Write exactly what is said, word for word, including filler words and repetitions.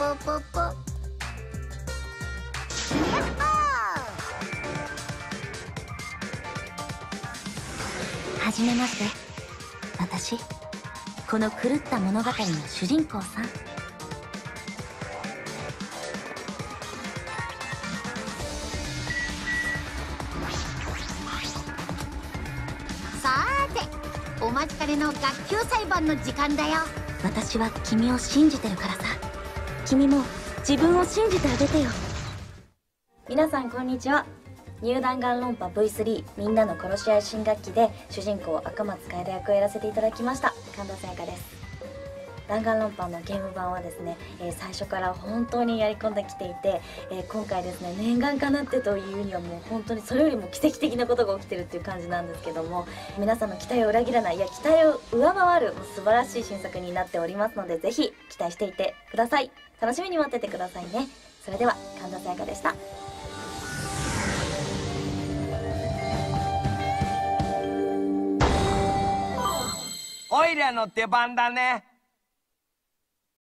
ぽぽぽ。やっはじめまして。私この狂った物語の主人公さん。 さーて、お待ちかねの学級裁判の時間だよ。 私は君を信じてるからさ。君も自分を信じてあげてよ。皆さんこんにちは。ニュー弾丸論破 ブイスリー みんなの殺し合い新学期で主人公赤松楓役をやらせていただきました神田沙也加です。弾丸論破のゲーム版はですね、えー、最初から本当にやり込んできていて、えー、今回ですね念願かなってというにはもう本当にそれよりも奇跡的なことが起きてるっていう感じなんですけども、皆さんの期待を裏切らない、いや期待を上回る素晴らしい新作になっておりますので、ぜひ期待していてください。楽しみに待っててくださいね。それでは神田沙也加でした。 オイラの出番だね。